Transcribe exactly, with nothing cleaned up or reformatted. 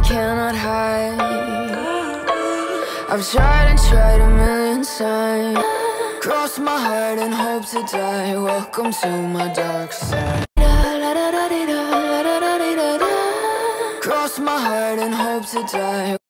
cannot hide. I've tried and tried a million times. Cross my heart and hope to die. Welcome to my dark side. Cross my heart and hope to die.